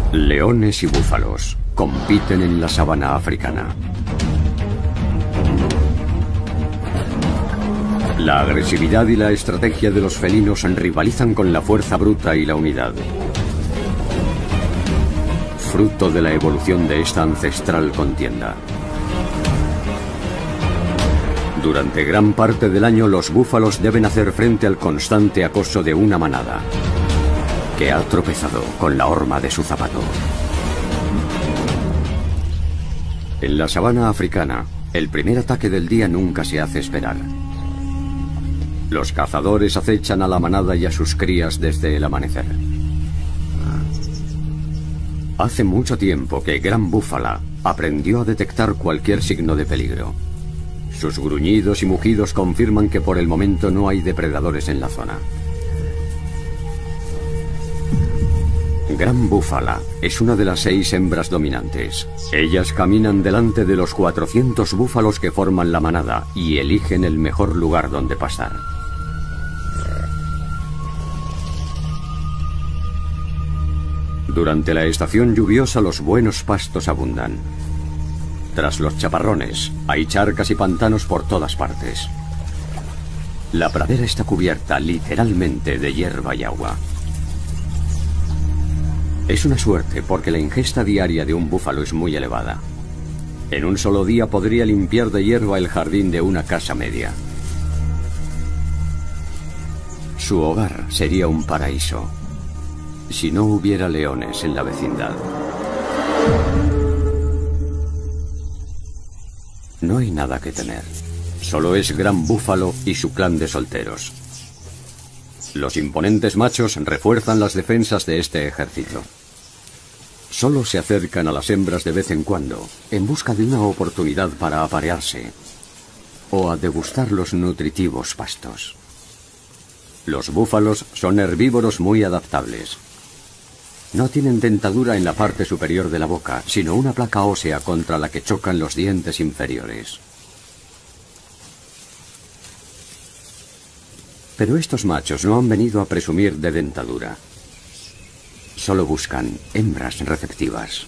Leones y búfalos compiten en la sabana africana. La agresividad y la estrategia de los felinos rivalizan con la fuerza bruta y la unidad. Fruto de la evolución de esta ancestral contienda. Durante gran parte del año los búfalos deben hacer frente al constante acoso de una manada que ha tropezado con la horma de su zapato. En la sabana africana, el primer ataque del día nunca se hace esperar. Los cazadores acechan a la manada y a sus crías desde el amanecer. Hace mucho tiempo que Gran Búfala aprendió a detectar cualquier signo de peligro. Sus gruñidos y mugidos confirman que por el momento no hay depredadores en la zona. Gran Búfala es una de las 6 hembras dominantes. Ellas caminan delante de los 400 búfalos que forman la manada y eligen el mejor lugar donde pastar. Durante la estación lluviosa los buenos pastos abundan. Tras los chaparrones, hay charcas y pantanos por todas partes. La pradera está cubierta literalmente de hierba y agua. Es una suerte porque la ingesta diaria de un búfalo es muy elevada. En un solo día podría limpiar de hierba el jardín de una casa media. Su hogar sería un paraíso si no hubiera leones en la vecindad. No hay nada que temer. Solo es Gran Búfalo y su clan de solteros. Los imponentes machos refuerzan las defensas de este ejército. Solo se acercan a las hembras de vez en cuando, en busca de una oportunidad para aparearse o a degustar los nutritivos pastos. Los búfalos son herbívoros muy adaptables. No tienen dentadura en la parte superior de la boca, sino una placa ósea contra la que chocan los dientes inferiores. Pero estos machos no han venido a presumir de dentadura. Solo buscan hembras receptivas.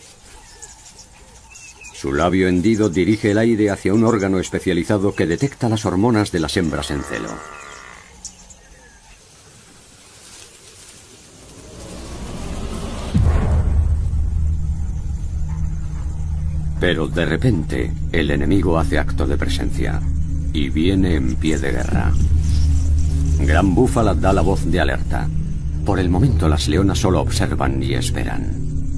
Su labio hendido dirige el aire hacia un órgano especializado que detecta las hormonas de las hembras en celo. Pero de repente, el enemigo hace acto de presencia y viene en pie de guerra. Gran Búfala da la voz de alerta. Por el momento las leonas solo observan y esperan.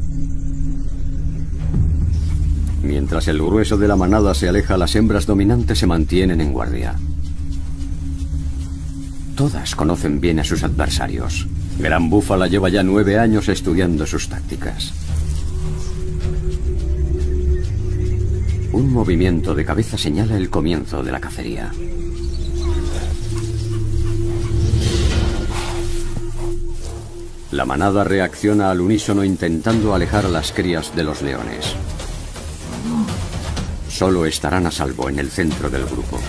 Mientras el grueso de la manada se aleja, las hembras dominantes se mantienen en guardia. Todas conocen bien a sus adversarios. Gran Búfala lleva ya 9 años estudiando sus tácticas. Un movimiento de cabeza señala el comienzo de la cacería. La manada reacciona al unísono intentando alejar a las crías de los leones. Solo estarán a salvo en el centro del grupo.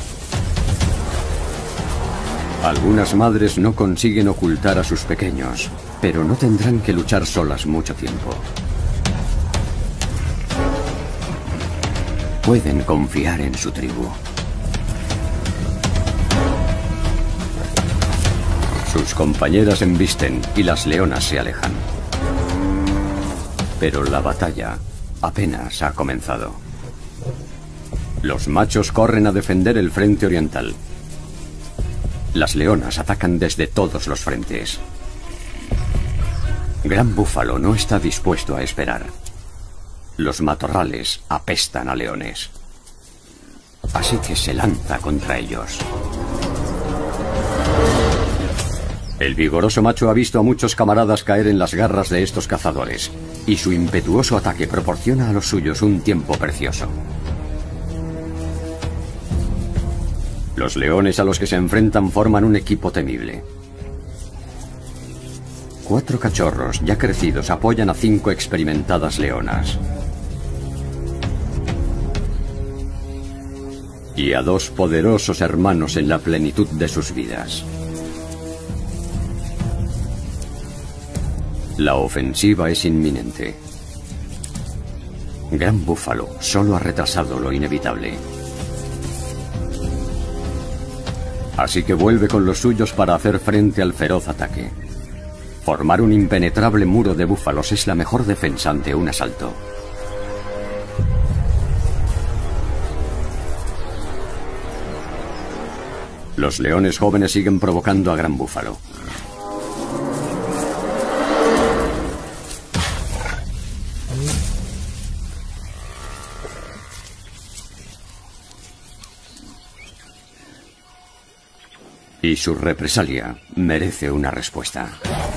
Algunas madres no consiguen ocultar a sus pequeños, pero no tendrán que luchar solas mucho tiempo. Pueden confiar en su tribu. Sus compañeras embisten y las leonas se alejan. Pero la batalla apenas ha comenzado. Los machos corren a defender el frente oriental. Las leonas atacan desde todos los frentes. Gran Búfalo no está dispuesto a esperar. Los matorrales apestan a leones. Así que se lanza contra ellos. El vigoroso macho ha visto a muchos camaradas caer en las garras de estos cazadores, y su impetuoso ataque proporciona a los suyos un tiempo precioso. Los leones a los que se enfrentan forman un equipo temible. 4 cachorros ya crecidos apoyan a 5 experimentadas leonas. Y a 2 poderosos hermanos en la plenitud de sus vidas. La ofensiva es inminente. Gran Búfalo solo ha retrasado lo inevitable. Así que vuelve con los suyos para hacer frente al feroz ataque. Formar un impenetrable muro de búfalos es la mejor defensa ante un asalto. Los leones jóvenes siguen provocando a Gran Búfalo. Y su represalia merece una respuesta.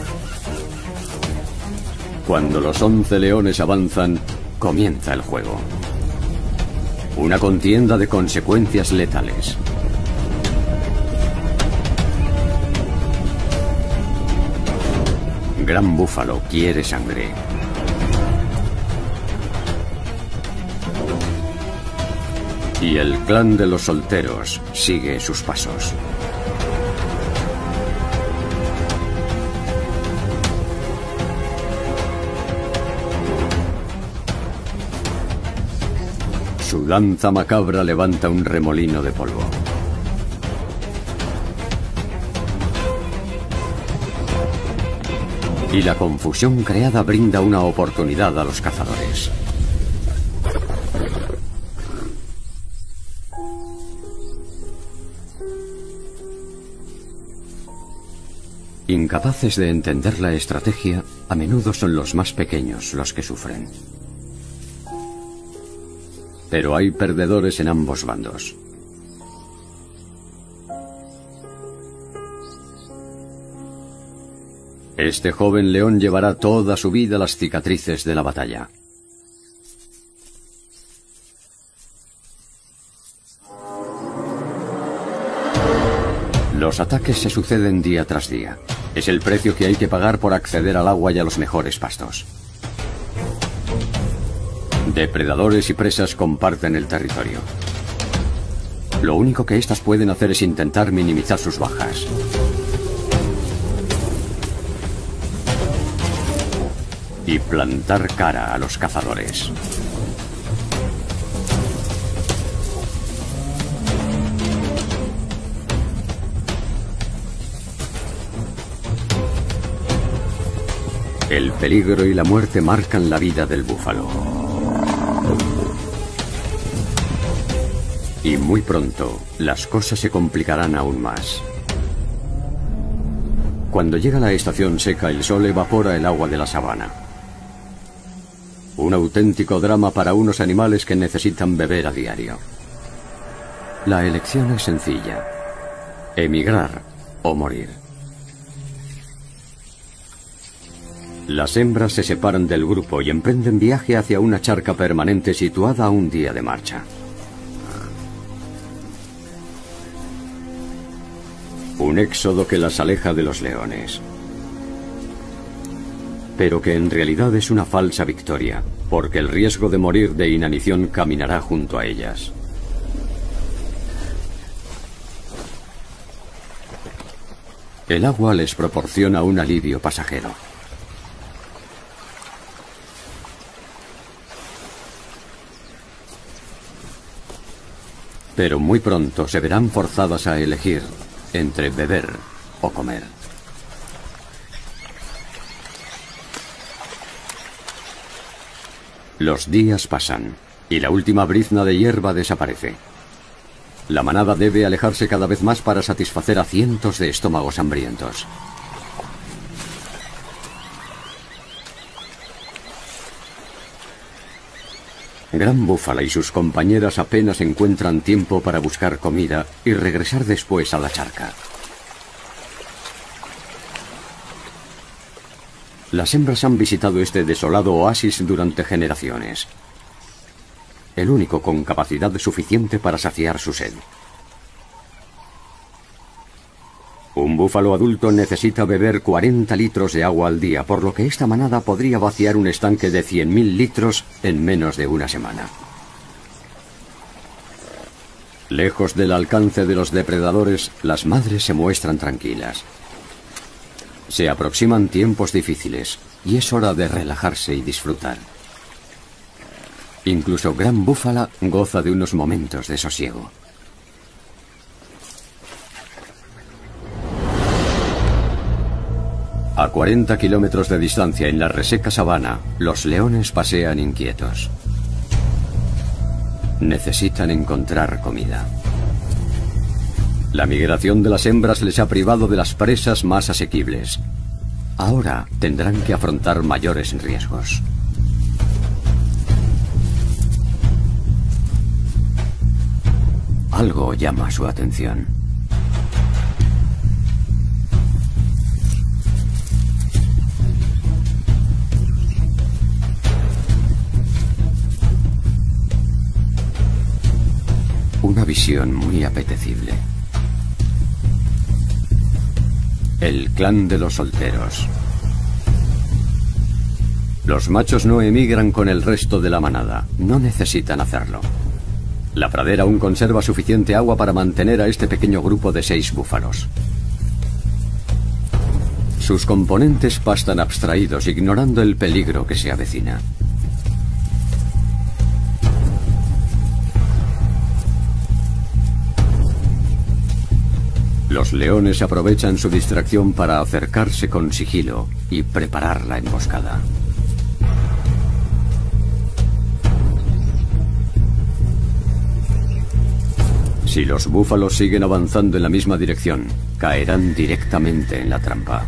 Cuando los 11 leones avanzan, comienza el juego. Una contienda de consecuencias letales. Gran Búfalo quiere sangre. Y el clan de los solteros sigue sus pasos. Su danza macabra levanta un remolino de polvo. Y la confusión creada brinda una oportunidad a los cazadores. Incapaces de entender la estrategia, a menudo son los más pequeños los que sufren. Pero hay perdedores en ambos bandos. Este joven león llevará toda su vida las cicatrices de la batalla. Los ataques se suceden día tras día. Es el precio que hay que pagar por acceder al agua y a los mejores pastos. Depredadores y presas comparten el territorio. Lo único que éstas pueden hacer es intentar minimizar sus bajas. Y plantar cara a los cazadores. El peligro y la muerte marcan la vida del búfalo. Y muy pronto, las cosas se complicarán aún más. Cuando llega la estación seca, el sol evapora el agua de la sabana. Un auténtico drama para unos animales que necesitan beber a diario. La elección es sencilla: emigrar o morir. Las hembras se separan del grupo y emprenden viaje hacia una charca permanente situada a un día de marcha. Un éxodo que las aleja de los leones. Pero que en realidad es una falsa victoria, porque el riesgo de morir de inanición caminará junto a ellas. El agua les proporciona un alivio pasajero. Pero muy pronto se verán forzadas a elegir entre beber o comer. Los días pasan y la última brizna de hierba desaparece. La manada debe alejarse cada vez más para satisfacer a cientos de estómagos hambrientos. Gran Búfalo y sus compañeras apenas encuentran tiempo para buscar comida y regresar después a la charca. Las hembras han visitado este desolado oasis durante generaciones. El único con capacidad suficiente para saciar su sed. Un búfalo adulto necesita beber 40 litros de agua al día, por lo que esta manada podría vaciar un estanque de 100.000 litros en menos de una semana. Lejos del alcance de los depredadores, las madres se muestran tranquilas. Se aproximan tiempos difíciles y es hora de relajarse y disfrutar. Incluso Gran Búfala goza de unos momentos de sosiego. A 40 kilómetros de distancia, en la reseca sabana, los leones pasean inquietos. Necesitan encontrar comida. La migración de las hembras les ha privado de las presas más asequibles. Ahora tendrán que afrontar mayores riesgos. Algo llama su atención. Una visión muy apetecible. El clan de los solteros. Los machos no emigran con el resto de la manada. No necesitan hacerlo. La pradera aún conserva suficiente agua para mantener a este pequeño grupo de 6 búfalos. Sus componentes pastan abstraídos, ignorando el peligro que se avecina. Los leones aprovechan su distracción para acercarse con sigilo y preparar la emboscada. Si los búfalos siguen avanzando en la misma dirección, caerán directamente en la trampa.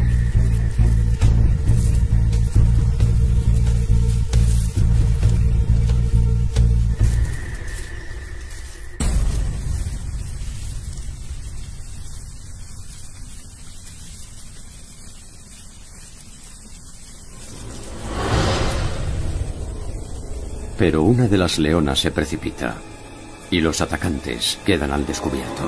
Pero una de las leonas se precipita y los atacantes quedan al descubierto.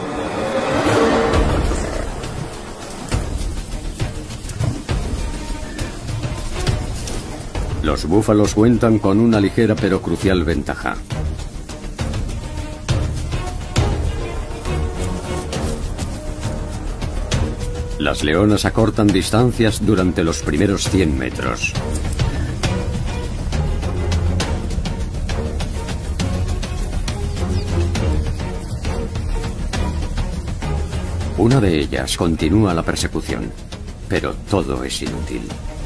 Los búfalos cuentan con una ligera pero crucial ventaja. Las leonas acortan distancias durante los primeros 100 metros. Una de ellas continúa la persecución, pero todo es inútil.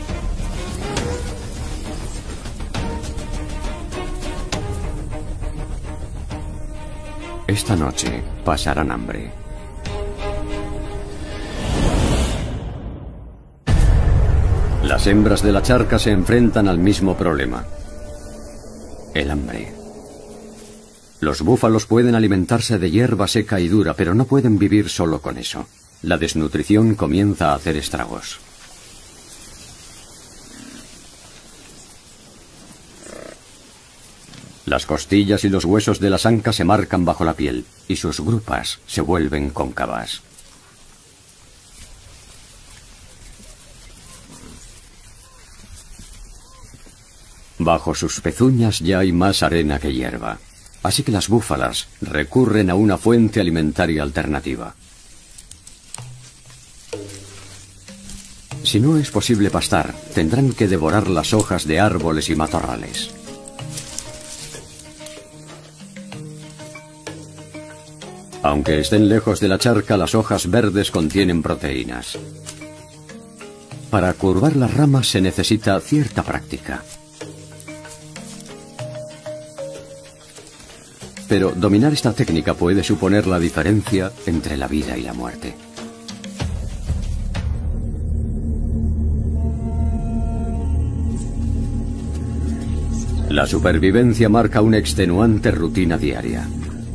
Esta noche pasarán hambre. Las hembras de la charca se enfrentan al mismo problema: el hambre. Los búfalos pueden alimentarse de hierba seca y dura, pero no pueden vivir solo con eso. La desnutrición comienza a hacer estragos. Las costillas y los huesos de las ancas se marcan bajo la piel y sus grupas se vuelven cóncavas. Bajo sus pezuñas ya hay más arena que hierba. Así que las búfalas recurren a una fuente alimentaria alternativa. Si no es posible pastar, tendrán que devorar las hojas de árboles y matorrales. Aunque estén lejos de la charca, las hojas verdes contienen proteínas. Para curvar las ramas se necesita cierta práctica. Pero dominar esta técnica puede suponer la diferencia entre la vida y la muerte. La supervivencia marca una extenuante rutina diaria.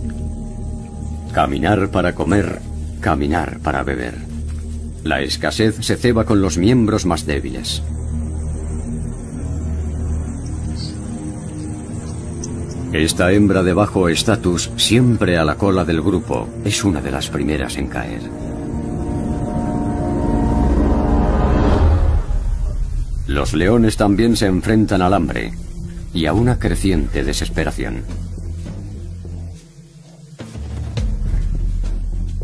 Caminar para comer, caminar para beber. La escasez se ceba con los miembros más débiles. Esta hembra de bajo estatus, siempre a la cola del grupo, es una de las primeras en caer. Los leones también se enfrentan al hambre y a una creciente desesperación.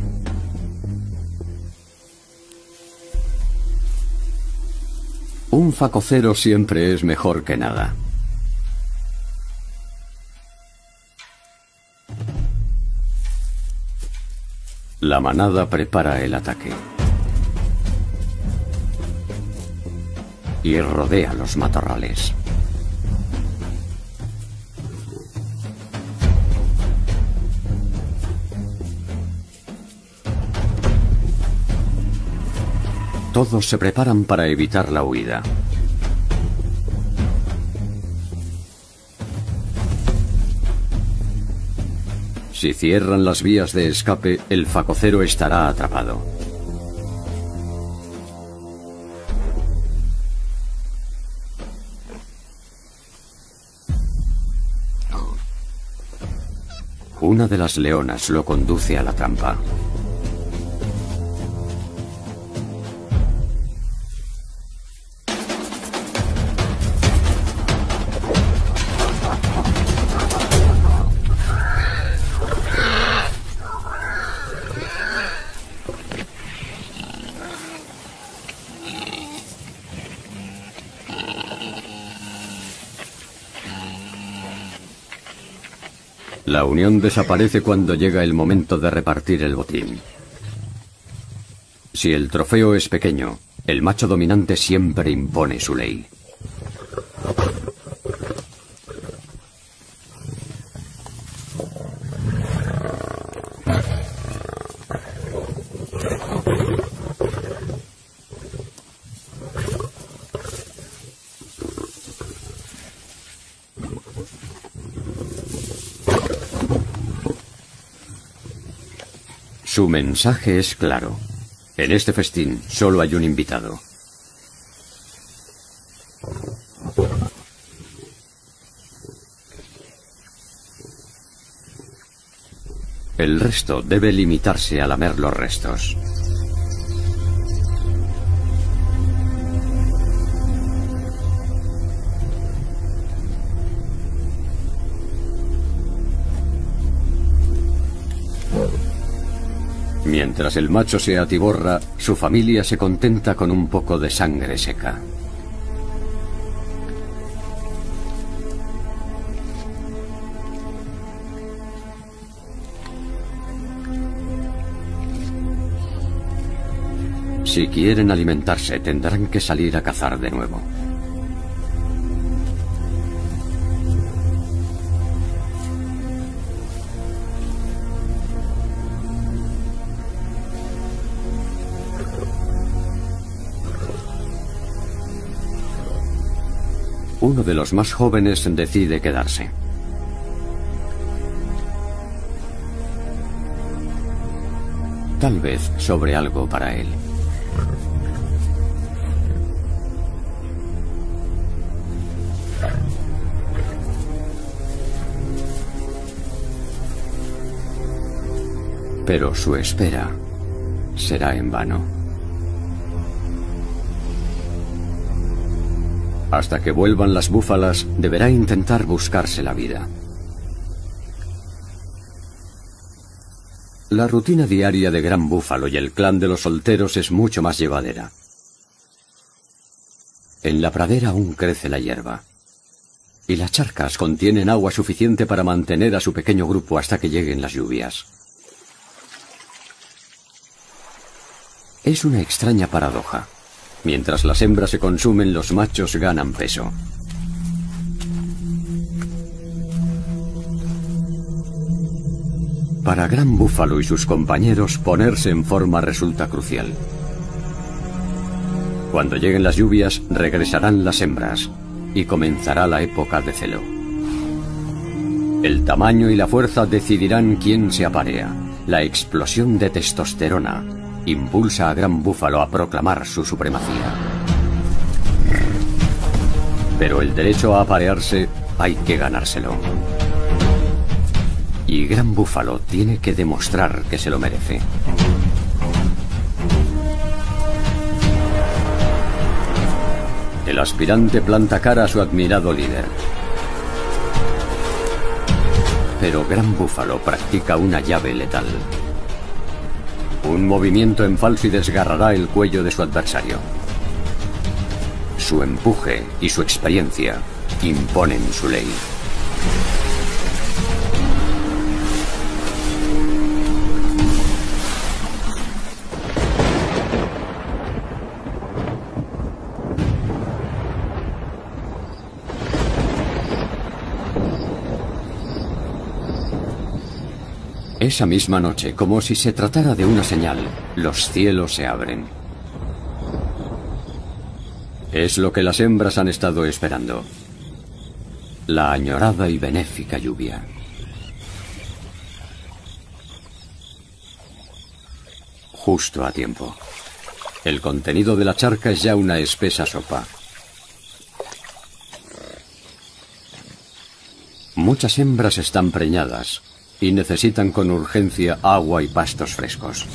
Un facocero siempre es mejor que nada. La manada prepara el ataque y rodea los matorrales. Todos se preparan para evitar la huida. Si cierran las vías de escape, el facocero estará atrapado. Una de las leonas lo conduce a la trampa. La unión desaparece cuando llega el momento de repartir el botín. Si el trofeo es pequeño, el macho dominante siempre impone su ley. Su mensaje es claro. En este festín solo hay un invitado. El resto debe limitarse a lamer los restos. Mientras el macho se atiborra, su familia se contenta con un poco de sangre seca. Si quieren alimentarse, tendrán que salir a cazar de nuevo. Uno de los más jóvenes decide quedarse. Tal vez sobre algo para él. Pero su espera será en vano. Hasta que vuelvan las búfalas, deberá intentar buscarse la vida. La rutina diaria de Gran Búfalo y el clan de los solteros es mucho más llevadera. En la pradera aún crece la hierba, y las charcas contienen agua suficiente para mantener a su pequeño grupo hasta que lleguen las lluvias. Es una extraña paradoja. Mientras las hembras se consumen, los machos ganan peso. Para Gran Búfalo y sus compañeros, ponerse en forma resulta crucial. Cuando lleguen las lluvias, regresarán las hembras y comenzará la época de celo. El tamaño y la fuerza decidirán quién se aparea. La explosión de testosterona impulsa a Gran Búfalo a proclamar su supremacía. Pero el derecho a aparearse hay que ganárselo. Y Gran Búfalo tiene que demostrar que se lo merece. El aspirante planta cara a su admirado líder. Pero Gran Búfalo practica una llave letal. Un movimiento en falso y desgarrará el cuello de su adversario. Su empuje y su experiencia imponen su ley. Esa misma noche, como si se tratara de una señal, los cielos se abren. Es lo que las hembras han estado esperando. La añorada y benéfica lluvia. Justo a tiempo. El contenido de la charca es ya una espesa sopa. Muchas hembras están preñadas y necesitan con urgencia agua y pastos frescos.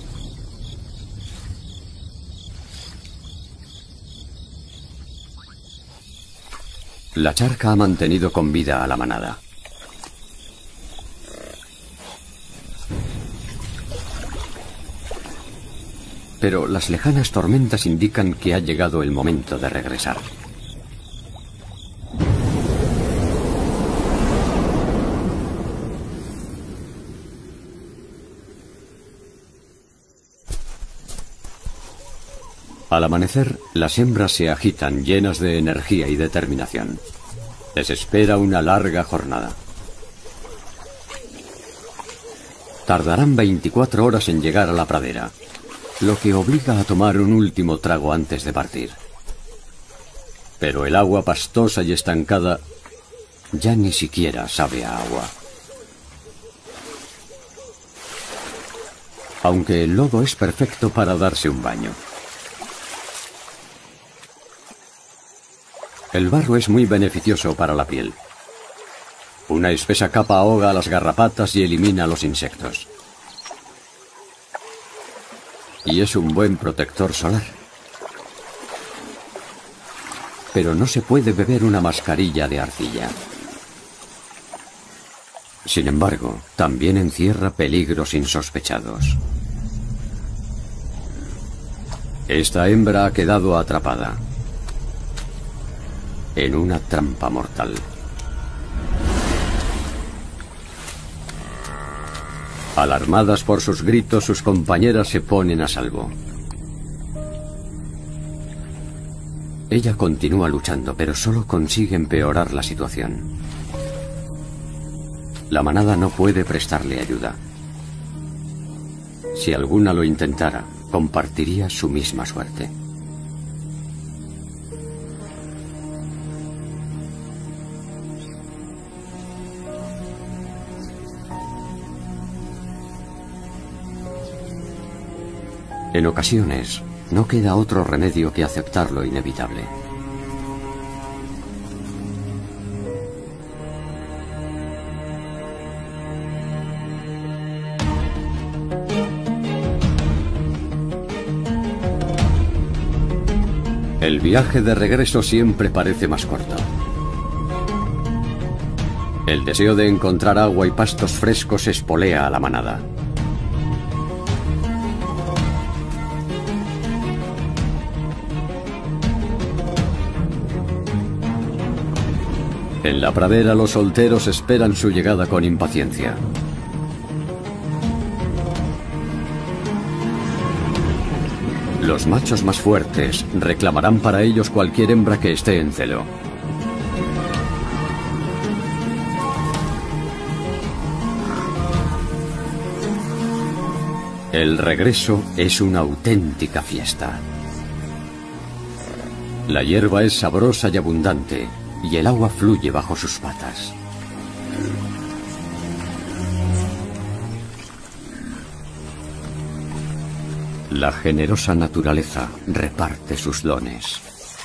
La charca ha mantenido con vida a la manada. Pero las lejanas tormentas indican que ha llegado el momento de regresar. Al amanecer, las hembras se agitan llenas de energía y determinación. Les espera una larga jornada. Tardarán 24 horas en llegar a la pradera, lo que obliga a tomar un último trago antes de partir. Pero el agua pastosa y estancada ya ni siquiera sabe a agua. Aunque el lodo es perfecto para darse un baño. El barro es muy beneficioso para la piel. Una espesa capa ahoga a las garrapatas y elimina a los insectos. Y es un buen protector solar. Pero no se puede beber una mascarilla de arcilla. Sin embargo, también encierra peligros insospechados. Esta hembra ha quedado atrapada en una trampa mortal. Alarmadas por sus gritos, sus compañeras se ponen a salvo. Ella continúa luchando, pero solo consigue empeorar la situación. La manada no puede prestarle ayuda. Si alguna lo intentara, compartiría su misma suerte. En ocasiones, no queda otro remedio que aceptar lo inevitable. El viaje de regreso siempre parece más corto. El deseo de encontrar agua y pastos frescos espolea a la manada. En la pradera los solteros esperan su llegada con impaciencia. Los machos más fuertes reclamarán para ellos cualquier hembra que esté en celo. El regreso es una auténtica fiesta. La hierba es sabrosa y abundante, y el agua fluye bajo sus patas. La generosa naturaleza reparte sus dones.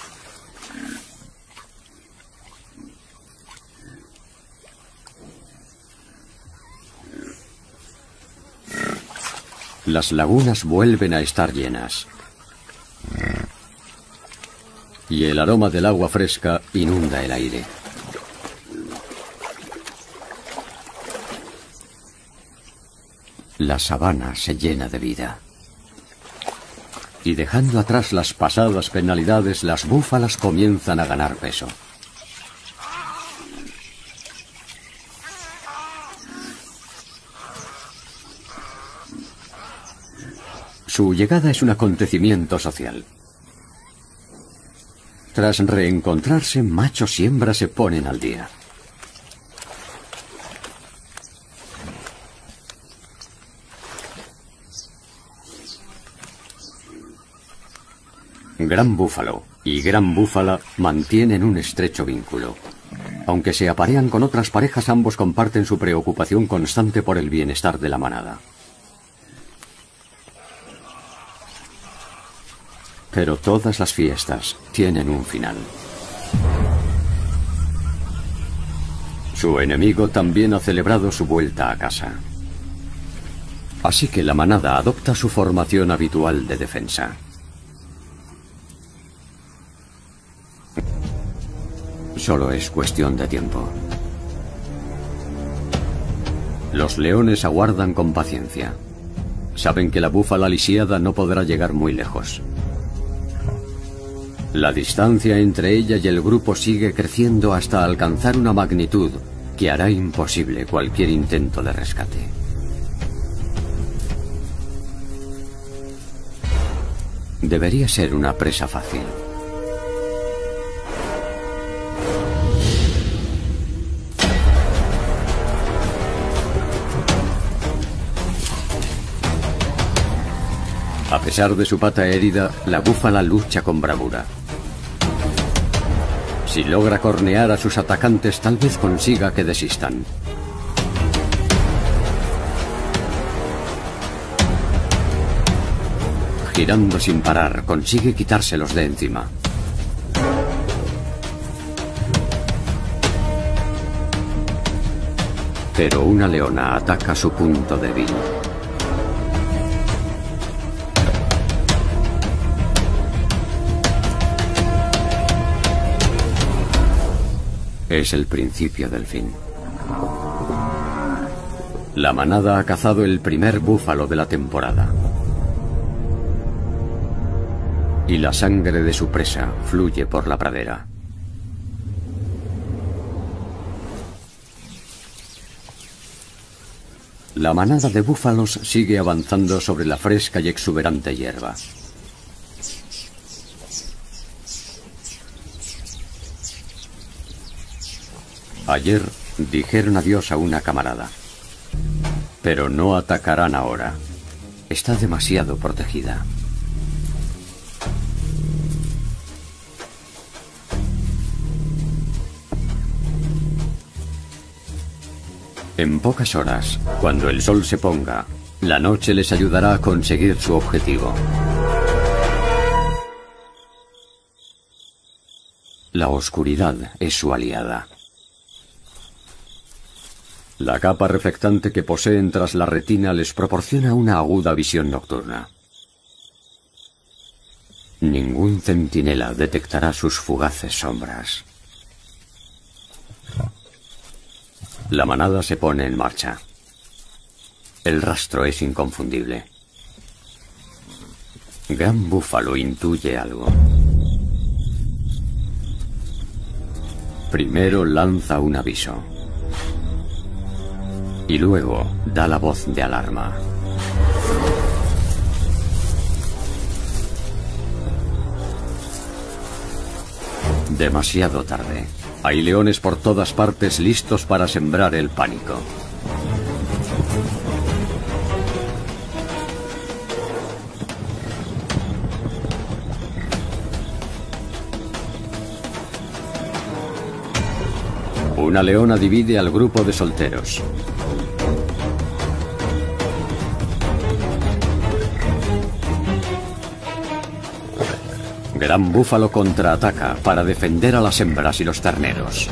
Las lagunas vuelven a estar llenas. Y el aroma del agua fresca inunda el aire. La sabana se llena de vida. Y dejando atrás las pasadas penalidades, las búfalas comienzan a ganar peso. Su llegada es un acontecimiento social. Tras reencontrarse, machos y hembras se ponen al día. Gran búfalo y gran búfala mantienen un estrecho vínculo. Aunque se aparean con otras parejas, ambos comparten su preocupación constante por el bienestar de la manada. Pero todas las fiestas tienen un final. Su enemigo también ha celebrado su vuelta a casa. Así que la manada adopta su formación habitual de defensa. Solo es cuestión de tiempo. Los leones aguardan con paciencia. Saben que la búfala lisiada no podrá llegar muy lejos. La distancia entre ella y el grupo sigue creciendo hasta alcanzar una magnitud que hará imposible cualquier intento de rescate. Debería ser una presa fácil. A pesar de su pata herida, la búfala lucha con bravura. Si logra cornear a sus atacantes, tal vez consiga que desistan. Girando sin parar, consigue quitárselos de encima. Pero una leona ataca su punto débil. Es el principio del fin. La manada ha cazado el primer búfalo de la temporada. Y la sangre de su presa fluye por la pradera. La manada de búfalos sigue avanzando sobre la fresca y exuberante hierba. Ayer dijeron adiós a una camarada. Pero no atacarán ahora. Está demasiado protegida. En pocas horas, cuando el sol se ponga, la noche les ayudará a conseguir su objetivo. La oscuridad es su aliada. La capa reflectante que poseen tras la retina les proporciona una aguda visión nocturna. Ningún centinela detectará sus fugaces sombras. La manada se pone en marcha. El rastro es inconfundible. Gran Búfalo intuye algo. Primero lanza un aviso. Y luego da la voz de alarma. Demasiado tarde. Hay leones por todas partes listos para sembrar el pánico. Una leona divide al grupo de solteros. Gran Búfalo contraataca para defender a las hembras y los terneros.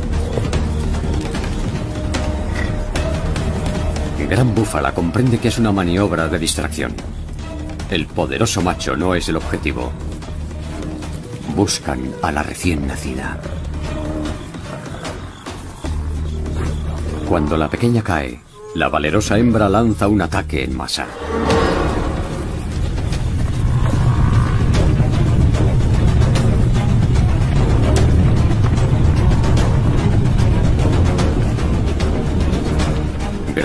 Gran Búfala comprende que es una maniobra de distracción. El poderoso macho no es el objetivo. Buscan a la recién nacida. Cuando la pequeña cae, la valerosa hembra lanza un ataque en masa.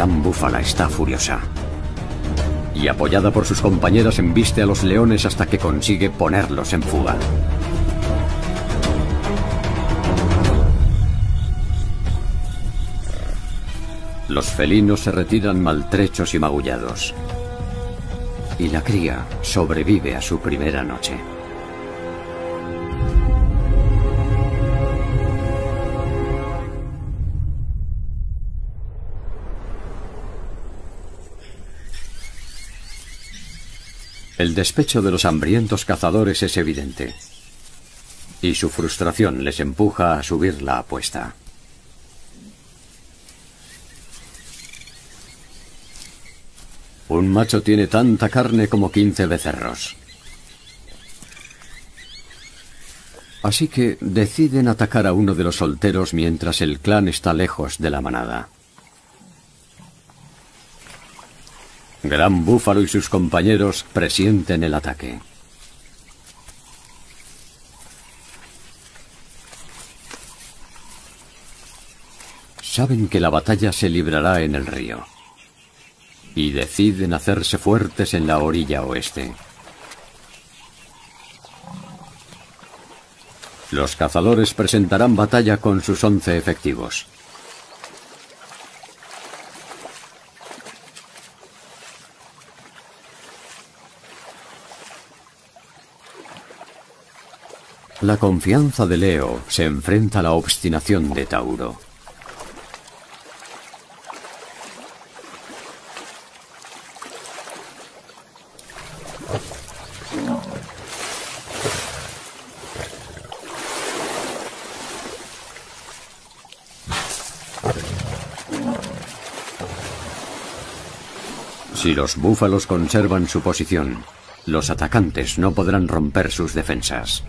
gran búfala está furiosa. Y apoyada por sus compañeras embiste a los leones hasta que consigue ponerlos en fuga. Los felinos se retiran maltrechos y magullados. Y la cría sobrevive a su primera noche. El despecho de los hambrientos cazadores es evidente, y su frustración les empuja a subir la apuesta. Un macho tiene tanta carne como 15 becerros. Así que deciden atacar a uno de los solteros mientras el clan está lejos de la manada. Gran Búfalo y sus compañeros presienten el ataque. Saben que la batalla se librará en el río y deciden hacerse fuertes en la orilla oeste. Los cazadores presentarán batalla con sus 11 efectivos. La confianza de Leo se enfrenta a la obstinación de Tauro. Si los búfalos conservan su posición, los atacantes no podrán romper sus defensas.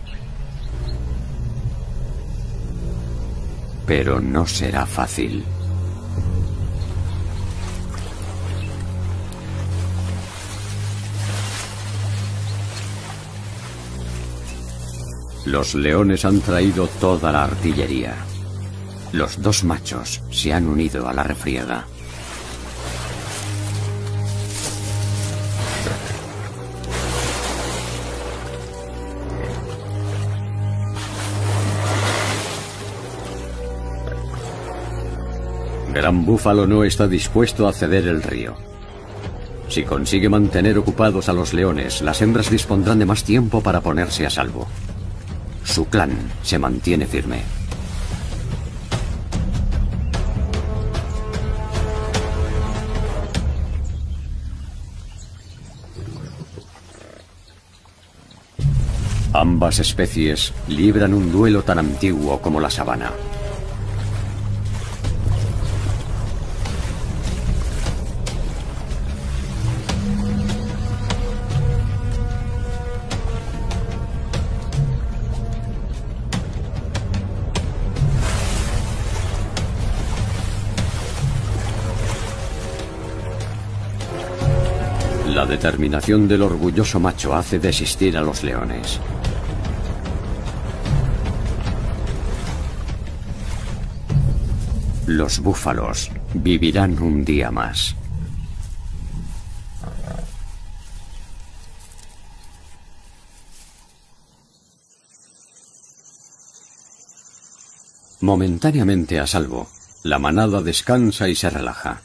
Pero no será fácil. Los leones han traído toda la artillería. Los dos machos se han unido a la refriega. Gran Búfalo no está dispuesto a ceder el río. Si consigue mantener ocupados a los leones, las hembras dispondrán de más tiempo para ponerse a salvo. Su clan se mantiene firme. Ambas especies libran un duelo tan antiguo como la sabana. La determinación del orgulloso macho hace desistir a los leones. Los búfalos vivirán un día más. Momentáneamente a salvo, la manada descansa y se relaja.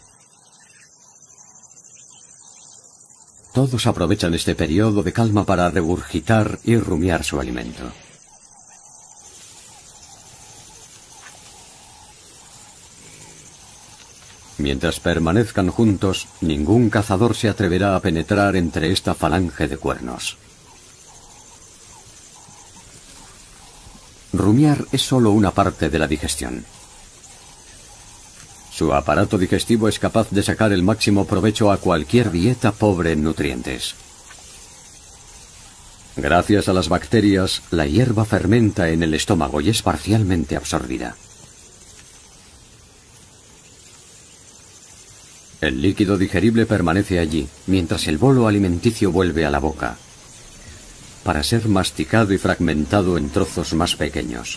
Todos aprovechan este periodo de calma para regurgitar y rumiar su alimento. Mientras permanezcan juntos, ningún cazador se atreverá a penetrar entre esta falange de cuernos. Rumiar es solo una parte de la digestión. Su aparato digestivo es capaz de sacar el máximo provecho a cualquier dieta pobre en nutrientes. Gracias a las bacterias, la hierba fermenta en el estómago y es parcialmente absorbida. El líquido digerible permanece allí, mientras el bolo alimenticio vuelve a la boca, para ser masticado y fragmentado en trozos más pequeños.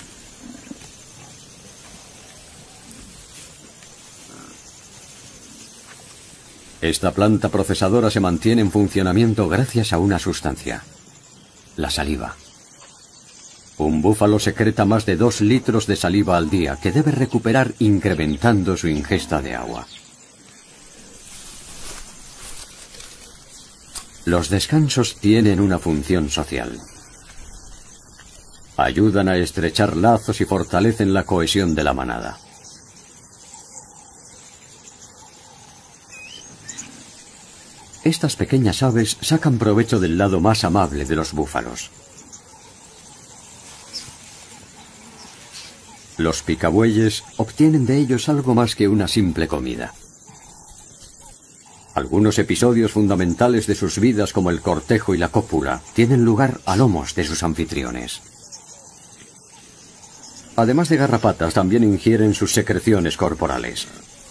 Esta planta procesadora se mantiene en funcionamiento gracias a una sustancia: la saliva. Un búfalo secreta más de 2 litros de saliva al día, que debe recuperar incrementando su ingesta de agua. Los descansos tienen una función social. Ayudan a estrechar lazos y fortalecen la cohesión de la manada. Estas pequeñas aves sacan provecho del lado más amable de los búfalos. Los picabueyes obtienen de ellos algo más que una simple comida. Algunos episodios fundamentales de sus vidas, como el cortejo y la cópula, tienen lugar a lomos de sus anfitriones. Además de garrapatas, también ingieren sus secreciones corporales.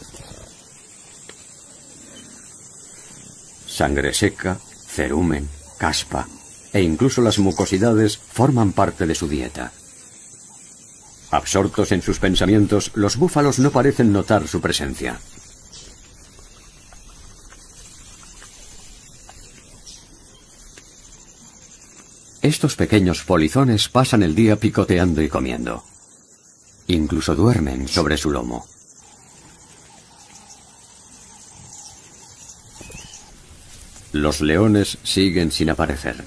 Sangre seca, cerumen, caspa e incluso las mucosidades forman parte de su dieta. Absortos en sus pensamientos, los búfalos no parecen notar su presencia. Estos pequeños polizones pasan el día picoteando y comiendo. Incluso duermen sobre su lomo. Los leones siguen sin aparecer.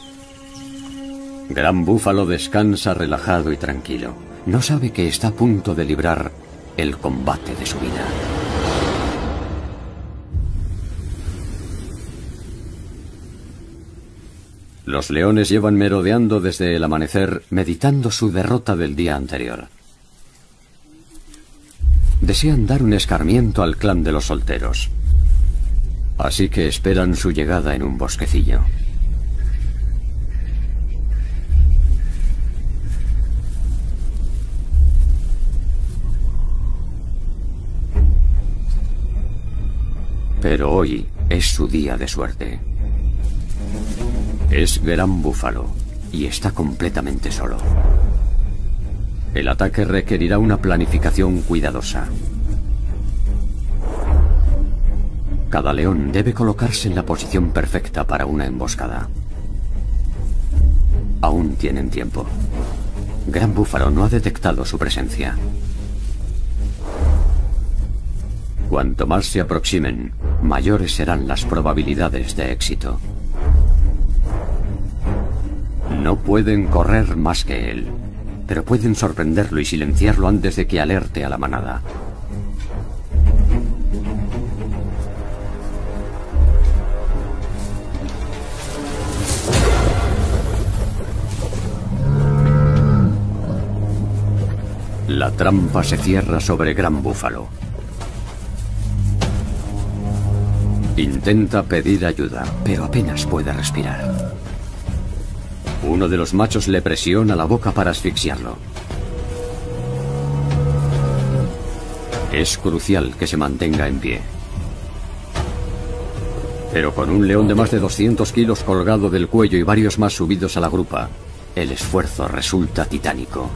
Gran Búfalo descansa relajado y tranquilo. No sabe que está a punto de librar el combate de su vida. Los leones llevan merodeando desde el amanecer, meditando su derrota del día anterior. Desean dar un escarmiento al clan de los solteros. Así que esperan su llegada en un bosquecillo. Pero hoy es su día de suerte. Es Gran Búfalo y está completamente solo. El ataque requerirá una planificación cuidadosa. Cada león debe colocarse en la posición perfecta para una emboscada. Aún tienen tiempo. Gran Búfalo no ha detectado su presencia. Cuanto más se aproximen, mayores serán las probabilidades de éxito. No pueden correr más que él, pero pueden sorprenderlo y silenciarlo antes de que alerte a la manada. La trampa se cierra sobre Gran Búfalo. Intenta pedir ayuda, pero apenas puede respirar. Uno de los machos le presiona la boca para asfixiarlo. Es crucial que se mantenga en pie. Pero con un león de más de 200 kilos colgado del cuello y varios más subidos a la grupa, el esfuerzo resulta titánico.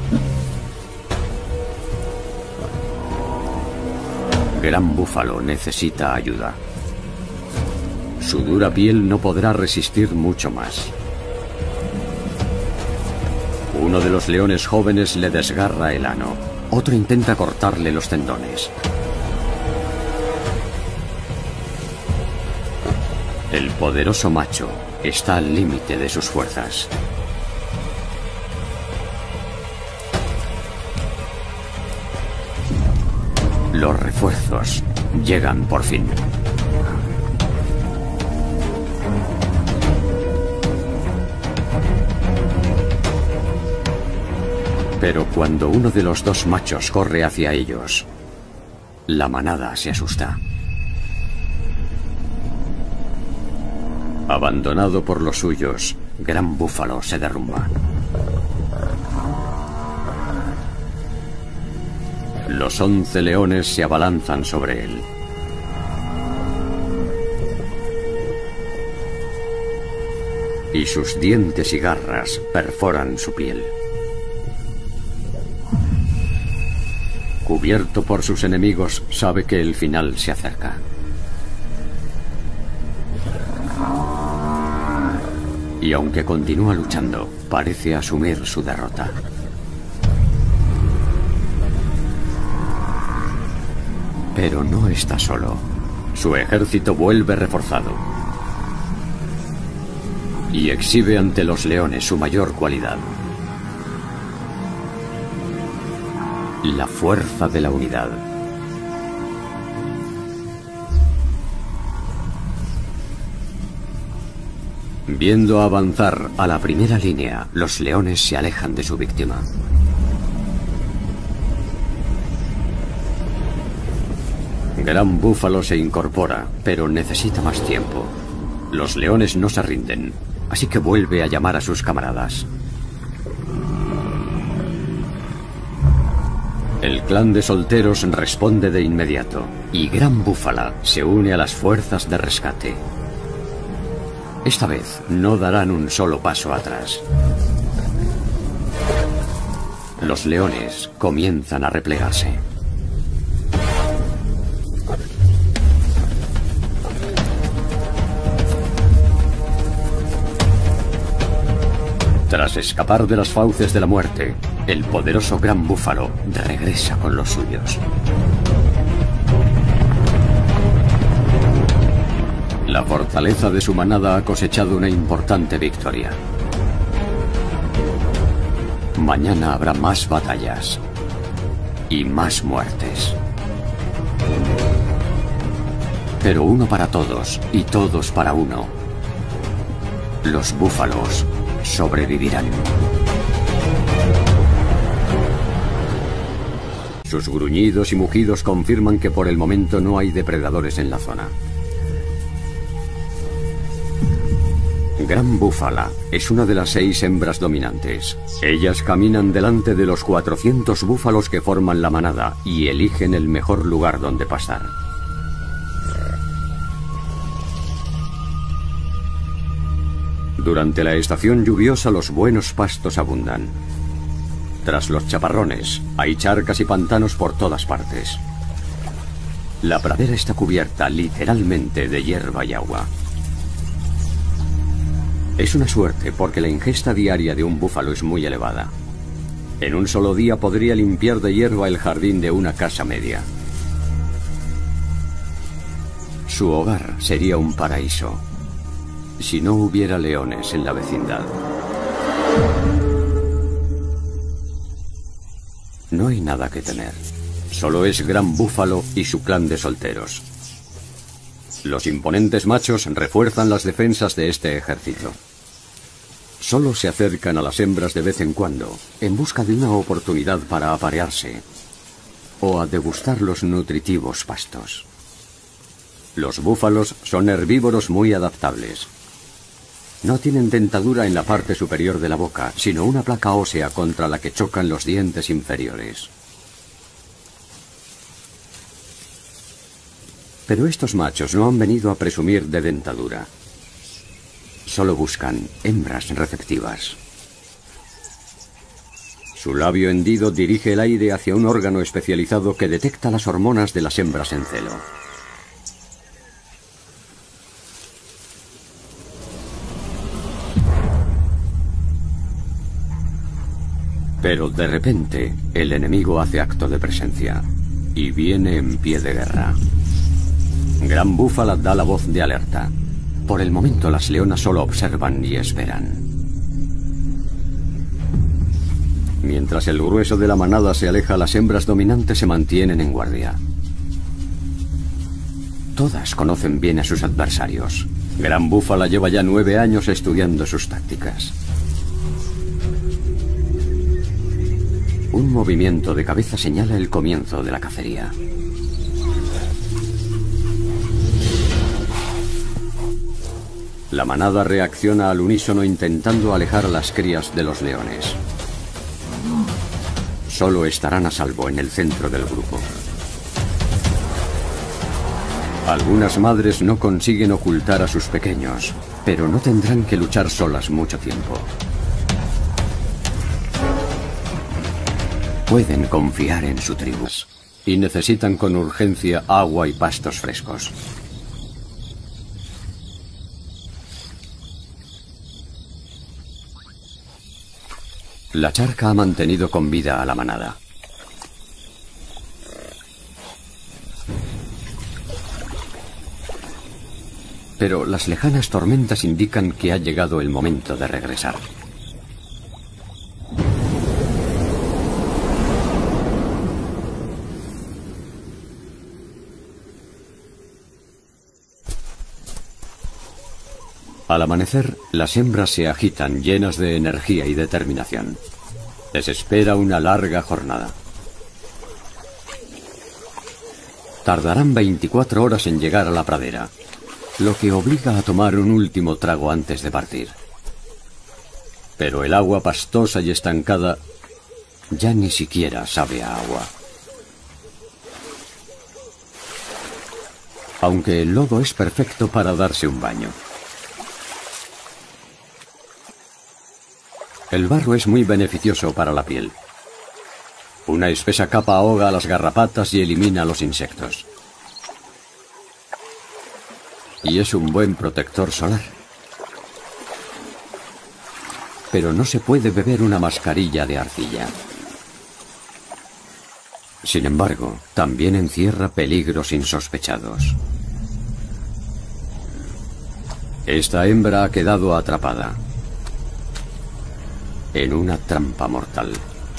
Gran Búfalo necesita ayuda. Su dura piel no podrá resistir mucho más. Uno de los leones jóvenes le desgarra el ano. Otro intenta cortarle los tendones. El poderoso macho está al límite de sus fuerzas. Los refuerzos llegan por fin. Pero cuando uno de los dos machos corre hacia ellos, la manada se asusta. Abandonado por los suyos, Gran Búfalo se derrumba. Los 11 leones se abalanzan sobre él. Y sus dientes y garras perforan su piel. Cubierto por sus enemigos, sabe que el final se acerca. Y aunque continúa luchando, parece asumir su derrota. Pero no está solo. Su ejército vuelve reforzado. Y exhibe ante los leones su mayor cualidad: la fuerza de la unidad. Viendo avanzar a la primera línea, los leones se alejan de su víctima. Gran Búfalo se incorpora, pero necesita más tiempo. Los leones no se rinden, así que vuelve a llamar a sus camaradas. El clan de solteros responde de inmediato, y Gran Búfala se une a las fuerzas de rescate. Esta vez no darán un solo paso atrás. Los leones comienzan a replegarse. Tras escapar de las fauces de la muerte, el poderoso Gran Búfalo regresa con los suyos. La fortaleza de su manada ha cosechado una importante victoria. Mañana habrá más batallas y más muertes. Pero uno para todos y todos para uno. Los búfalos sobrevivirán. Sus gruñidos y mugidos confirman que por el momento no hay depredadores en la zona. Gran Búfala es una de las 6 hembras dominantes. Ellas caminan delante de los 400 búfalos que forman la manada y eligen el mejor lugar donde pastar. Durante la estación lluviosa los buenos pastos abundan. Tras los chaparrones hay charcas y pantanos por todas partes. La pradera está cubierta literalmente de hierba y agua. Es una suerte porque la ingesta diaria de un búfalo es muy elevada. En un solo día podría limpiar de hierba el jardín de una casa media. Su hogar sería un paraíso si no hubiera leones en la vecindad. No hay nada que temer. Solo es Gran Búfalo y su clan de solteros. Los imponentes machos refuerzan las defensas de este ejército. Solo se acercan a las hembras de vez en cuando, en busca de una oportunidad para aparearse o a degustar los nutritivos pastos. Los búfalos son herbívoros muy adaptables. No tienen dentadura en la parte superior de la boca, sino una placa ósea contra la que chocan los dientes inferiores. Pero estos machos no han venido a presumir de dentadura. Solo buscan hembras receptivas. Su labio hendido dirige el aire hacia un órgano especializado que detecta las hormonas de las hembras en celo. Pero de repente, el enemigo hace acto de presencia y viene en pie de guerra. Gran Búfala da la voz de alerta. Por el momento las leonas solo observan y esperan. Mientras el grueso de la manada se aleja, las hembras dominantes se mantienen en guardia. Todas conocen bien a sus adversarios. Gran Búfala lleva ya 9 años estudiando sus tácticas. Un movimiento de cabeza señala el comienzo de la cacería. La manada reacciona al unísono intentando alejar a las crías de los leones. Solo estarán a salvo en el centro del grupo. Algunas madres no consiguen ocultar a sus pequeños, pero no tendrán que luchar solas mucho tiempo. Pueden confiar en su tribu y necesitan con urgencia agua y pastos frescos. La charca ha mantenido con vida a la manada. Pero las lejanas tormentas indican que ha llegado el momento de regresar. Al amanecer, las hembras se agitan llenas de energía y determinación. Les espera una larga jornada. Tardarán 24 horas en llegar a la pradera, lo que obliga a tomar un último trago antes de partir. Pero el agua pastosa y estancada ya ni siquiera sabe a agua. Aunque el lodo es perfecto para darse un baño. El barro es muy beneficioso para la piel. Una espesa capa ahoga a las garrapatas y elimina a los insectos. Y es un buen protector solar. Pero no se puede beber una mascarilla de arcilla. Sin embargo, también encierra peligros insospechados. Esta hembra ha quedado atrapada en una trampa mortal.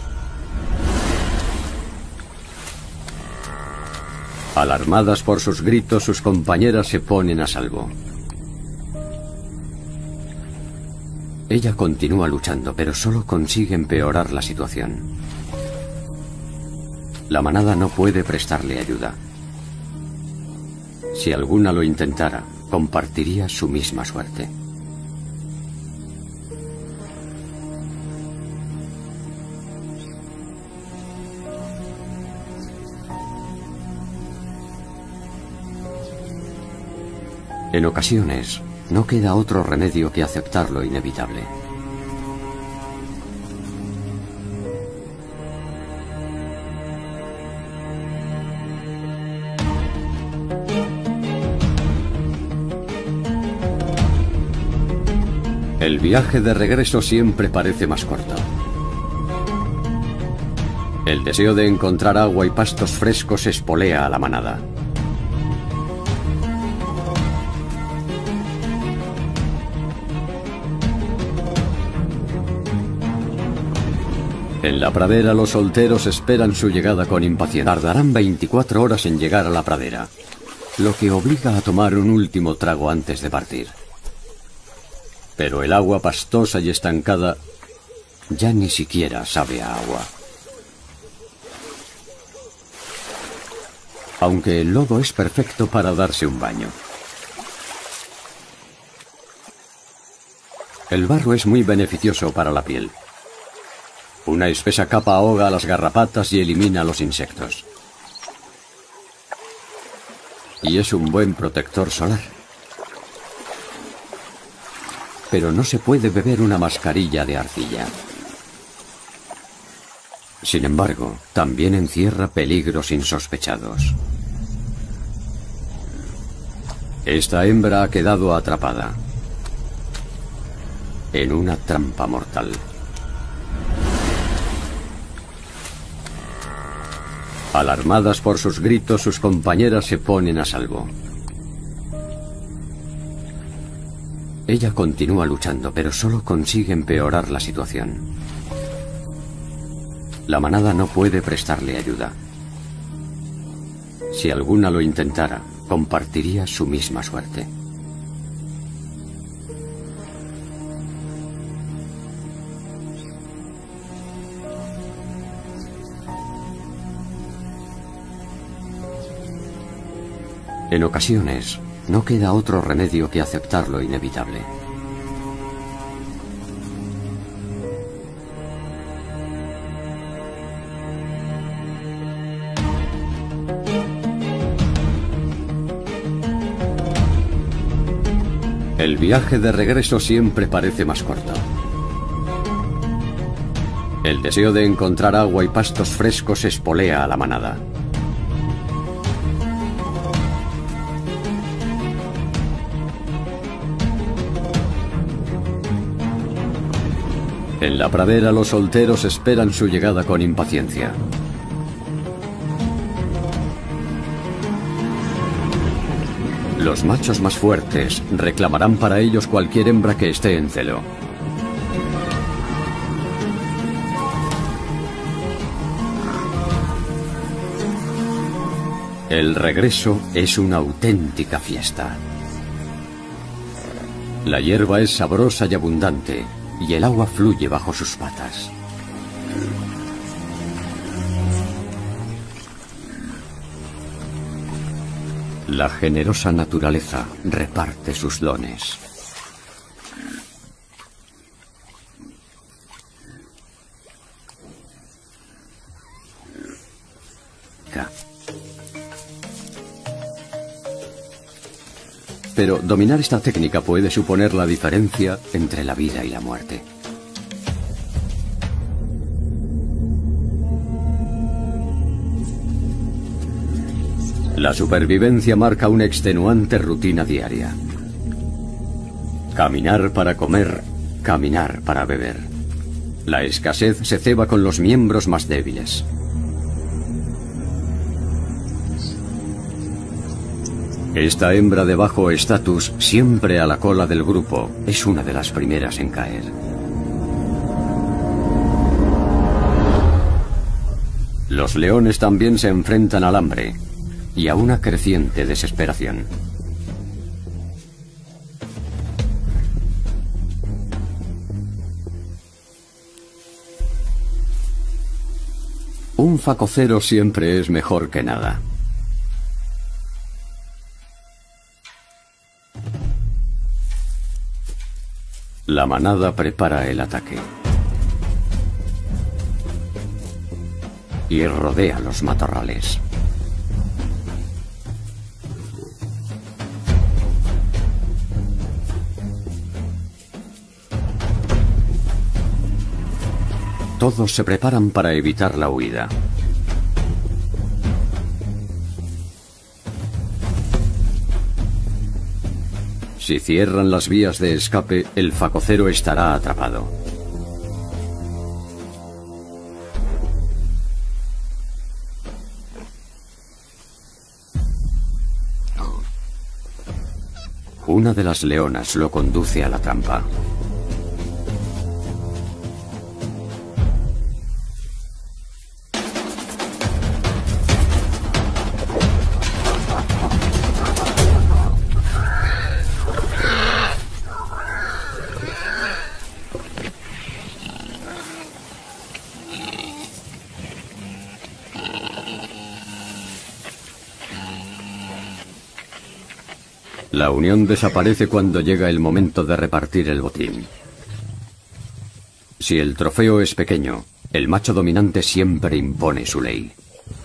Alarmadas por sus gritos, sus compañeras se ponen a salvo. Ella continúa luchando, pero solo consigue empeorar la situación. La manada no puede prestarle ayuda. Si alguna lo intentara, compartiría su misma suerte. En ocasiones, no queda otro remedio que aceptar lo inevitable. El viaje de regreso siempre parece más corto. El deseo de encontrar agua y pastos frescos espolea a la manada. En la pradera los solteros esperan su llegada con impaciencia. Tardarán 24 horas en llegar a la pradera, lo que obliga a tomar un último trago antes de partir. Pero el agua pastosa y estancada ya ni siquiera sabe a agua. Aunque el lodo es perfecto para darse un baño. El barro es muy beneficioso para la piel. Una espesa capa ahoga a las garrapatas y elimina a los insectos. Y es un buen protector solar. Pero no se puede beber una mascarilla de arcilla. Sin embargo, también encierra peligros insospechados. Esta hembra ha quedado atrapada en una trampa mortal. Alarmadas por sus gritos, sus compañeras se ponen a salvo. Ella continúa luchando, pero solo consigue empeorar la situación. La manada no puede prestarle ayuda. Si alguna lo intentara, compartiría su misma suerte. En ocasiones, no queda otro remedio que aceptar lo inevitable. El viaje de regreso siempre parece más corto. El deseo de encontrar agua y pastos frescos espolea a la manada. En la pradera los solteros esperan su llegada con impaciencia. Los machos más fuertes reclamarán para ellos cualquier hembra que esté en celo. El regreso es una auténtica fiesta. La hierba es sabrosa y abundante, y el agua fluye bajo sus patas. La generosa naturaleza reparte sus dones. Pero dominar esta técnica puede suponer la diferencia entre la vida y la muerte. La supervivencia marca una extenuante rutina diaria. Caminar para comer, caminar para beber. La escasez se ceba con los miembros más débiles. Esta hembra de bajo estatus, siempre a la cola del grupo, es una de las primeras en caer. Los leones también se enfrentan al hambre y a una creciente desesperación. Un facocero siempre es mejor que nada. La manada prepara el ataque y rodea los matorrales. Todos se preparan para evitar la huida. Si cierran las vías de escape, el facocero estará atrapado. Una de las leonas lo conduce a la trampa. La unión desaparece cuando llega el momento de repartir el botín. Si el trofeo es pequeño, el macho dominante siempre impone su ley.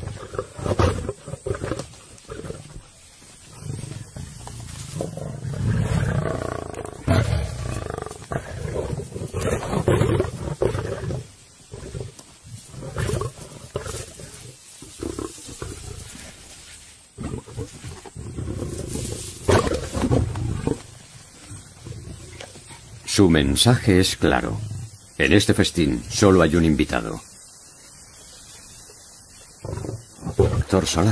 Su mensaje es claro. En este festín solo hay un invitado. Doctor Solar.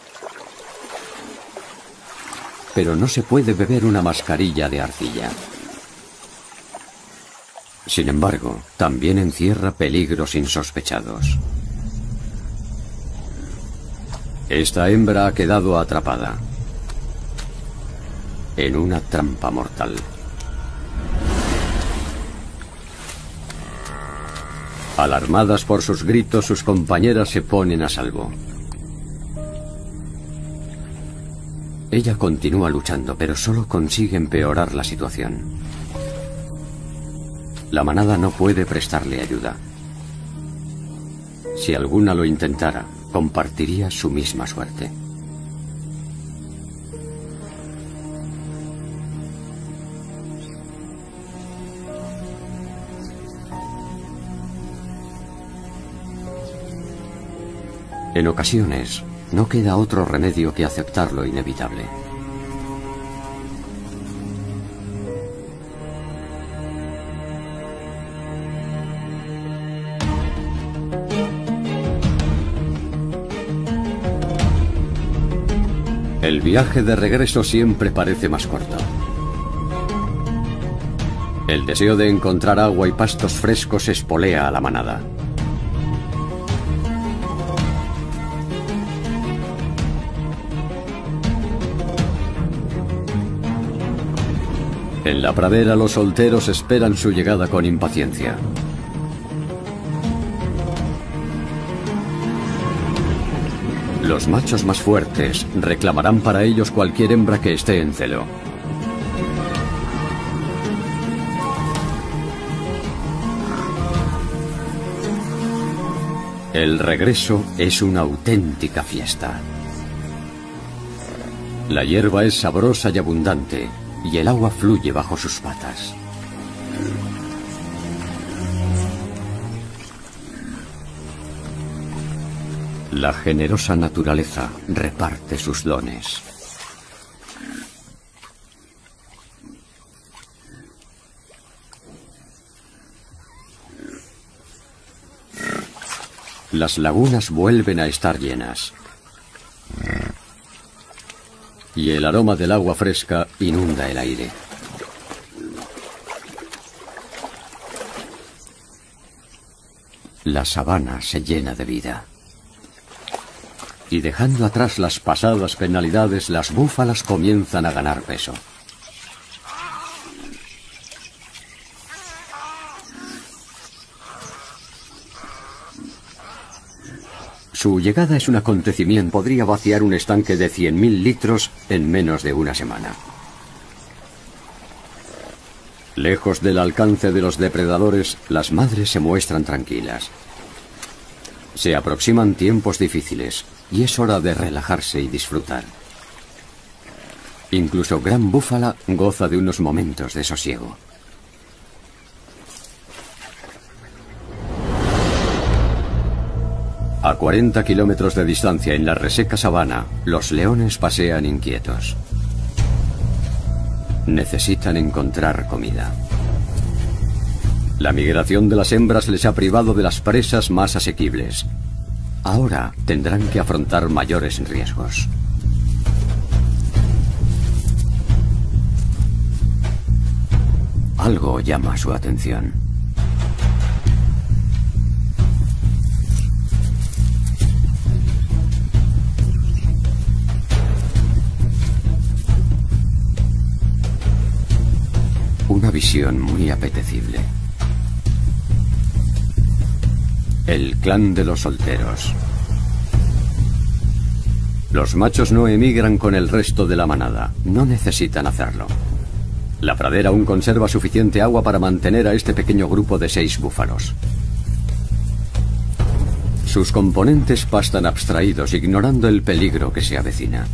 Pero no se puede beber una mascarilla de arcilla. Sin embargo, también encierra peligros insospechados. Esta hembra ha quedado atrapada en una trampa mortal. Alarmadas por sus gritos, sus compañeras se ponen a salvo. Ella continúa luchando, pero solo consigue empeorar la situación. La manada no puede prestarle ayuda. Si alguna lo intentara, compartiría su misma suerte. En ocasiones, no queda otro remedio que aceptar lo inevitable. El viaje de regreso siempre parece más corto. El deseo de encontrar agua y pastos frescos espolea a la manada. En la pradera los solteros esperan su llegada con impaciencia. Los machos más fuertes reclamarán para ellos cualquier hembra que esté en celo. El regreso es una auténtica fiesta. La hierba es sabrosa y abundante, y el agua fluye bajo sus patas. La generosa naturaleza reparte sus dones. Las lagunas vuelven a estar llenas. Y el aroma del agua fresca inunda el aire. La sabana se llena de vida. Y dejando atrás las pasadas penalidades, las búfalas comienzan a ganar peso. Su llegada es un acontecimiento. Podría vaciar un estanque de 100.000 litros en menos de una semana. Lejos del alcance de los depredadores, las madres se muestran tranquilas. Se aproximan tiempos difíciles y es hora de relajarse y disfrutar. Incluso Gran Búfala goza de unos momentos de sosiego. A 40 kilómetros de distancia, en la reseca sabana, los leones pasean inquietos. Necesitan encontrar comida. La migración de las hembras les ha privado de las presas más asequibles. Ahora tendrán que afrontar mayores riesgos. Algo llama su atención. Una visión muy apetecible. El clan de los solteros. Los machos no emigran con el resto de la manada. No necesitan hacerlo. La pradera aún conserva suficiente agua para mantener a este pequeño grupo de 6 búfalos. Sus componentes pastan abstraídos, ignorando el peligro que se avecina.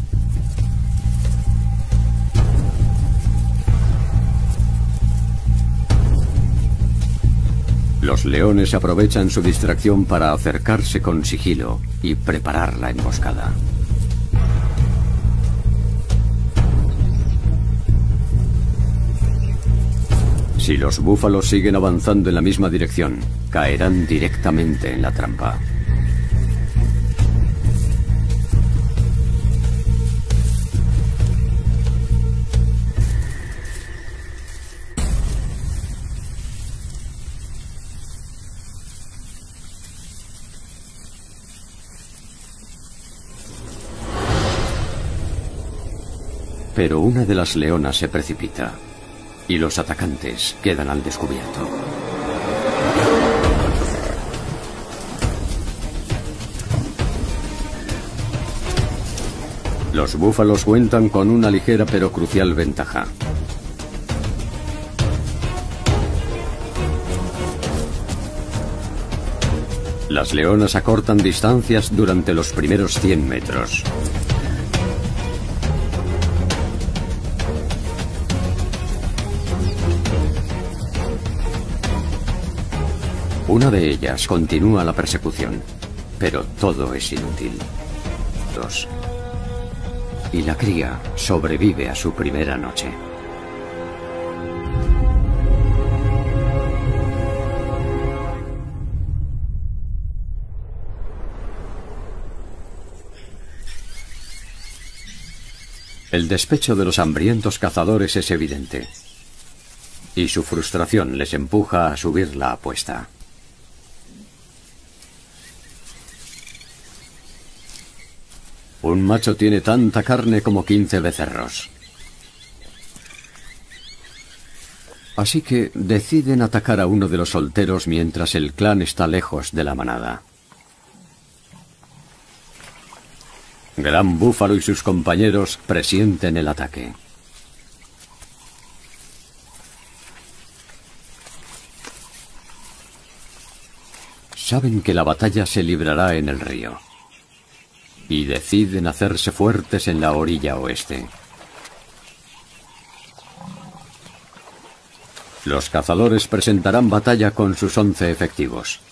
Los leones aprovechan su distracción para acercarse con sigilo y preparar la emboscada. Si los búfalos siguen avanzando en la misma dirección, caerán directamente en la trampa. Pero una de las leonas se precipita y los atacantes quedan al descubierto. Los búfalos cuentan con una ligera pero crucial ventaja. Las leonas acortan distancias durante los primeros 100 metros. Una de ellas continúa la persecución, pero todo es inútil. Y la cría sobrevive a su primera noche. El despecho de los hambrientos cazadores es evidente, y su frustración les empuja a subir la apuesta. Un macho tiene tanta carne como 15 becerros. Así que deciden atacar a uno de los solteros mientras el clan está lejos de la manada. Gran Búfalo y sus compañeros presienten el ataque. Saben que la batalla se librará en el río y deciden hacerse fuertes en la orilla oeste. Los cazadores presentarán batalla con sus 11 efectivos.